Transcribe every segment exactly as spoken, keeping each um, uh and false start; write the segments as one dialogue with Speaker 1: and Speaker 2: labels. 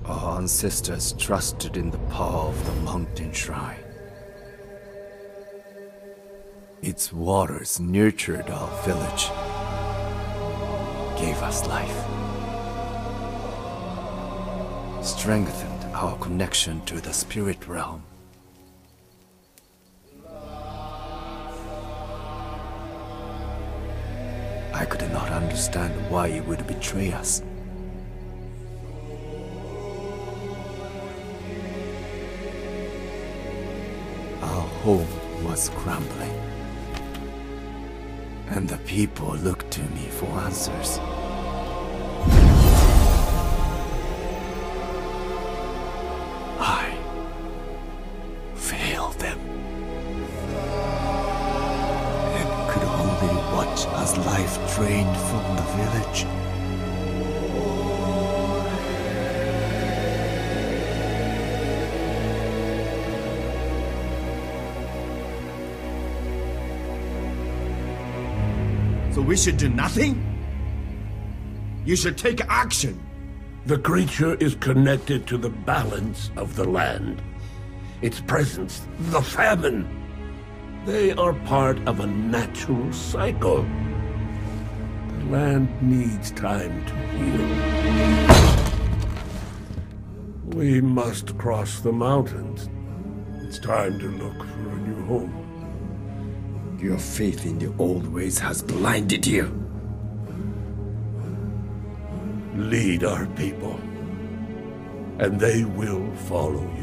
Speaker 1: Our ancestors trusted in the power of the mountain shrine. Its waters nurtured our village, gave us life, strengthened our connection to the spirit realm. I could not understand why he would betray us. Our home was crumbling, and the people looked to me for answers. I failed them, and could only watch as life drained from the village.
Speaker 2: So we should do nothing? You should take action.
Speaker 3: The creature is connected to the balance of the land. Its presence, the famine, they are part of a natural cycle. The land needs time to heal. We must cross the mountains. It's time to look for a new home.
Speaker 1: Your faith in the old ways has blinded you.
Speaker 3: Lead our people, and they will follow you.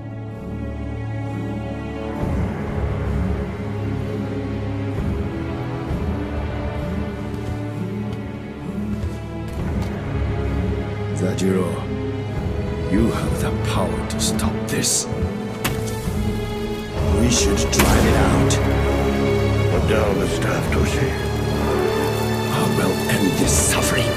Speaker 1: Zajiro, you have the power to stop this. We should drive it out.
Speaker 3: Put down the staff, Toshi.
Speaker 1: I will end this suffering.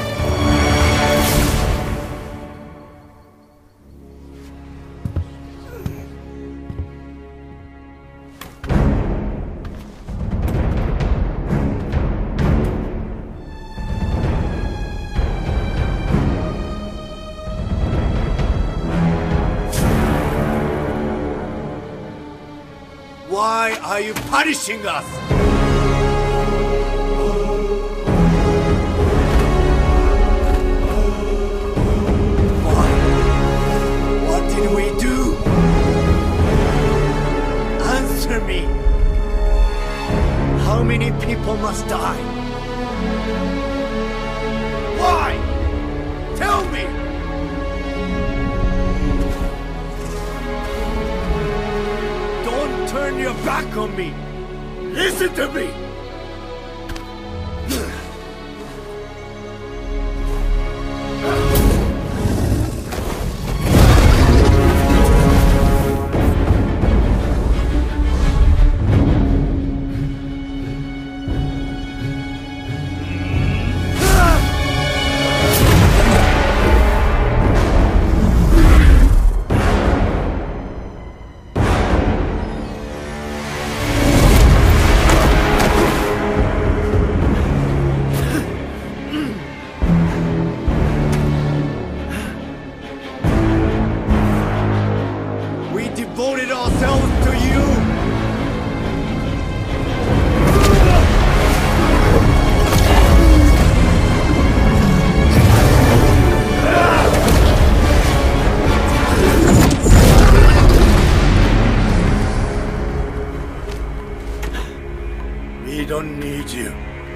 Speaker 2: Why are you punishing us? Why? What did we do? Answer me. How many people must die? Why? Tell me. Turn your back on me! Listen to me! Devoted ourselves to you! We don't need you.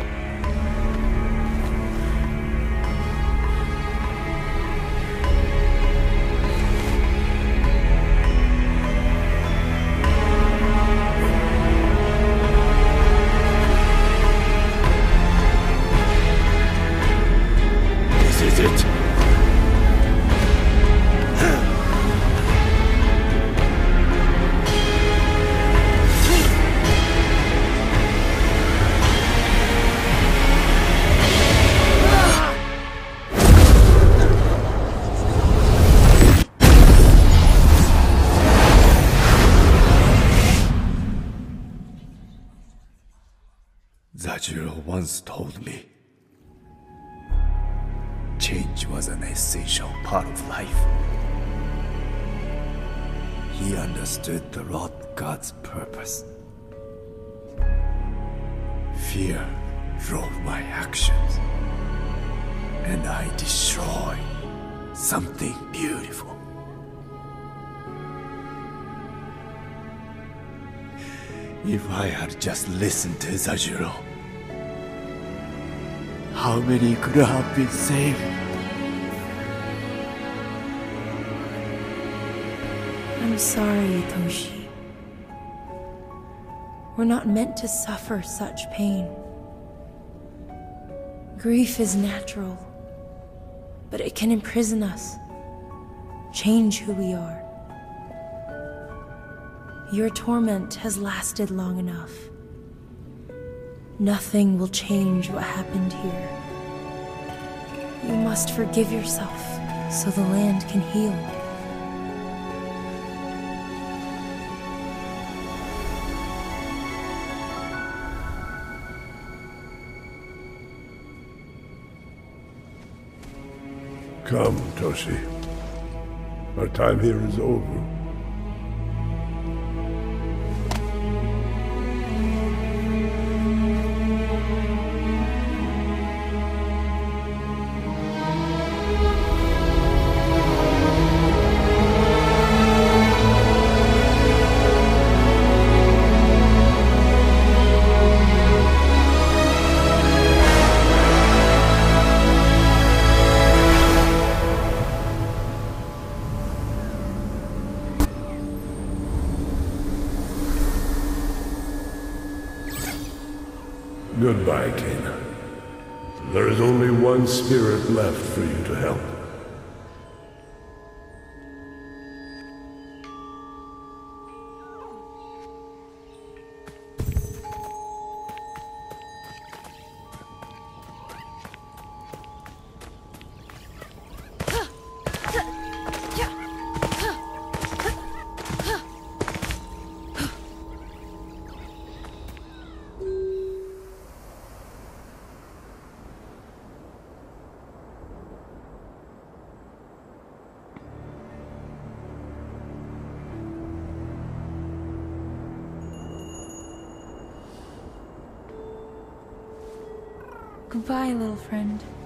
Speaker 1: Zajiro once told me, change was an essential part of life. he understood the Lord God's purpose. Fear drove my actions, and I destroyed something beautiful. If I had just listened to Zajuro, how many could have been saved?
Speaker 4: I'm sorry, Itoshi. We're not meant to suffer such pain. Grief is natural, but it can imprison us, change who we are. Your torment has lasted long enough. Nothing will change what happened here. You must forgive yourself so the land can heal.
Speaker 3: Come, Toshi. Our time here is over. Goodbye, Kena. There is only one spirit left for you to help.
Speaker 4: Goodbye, little friend.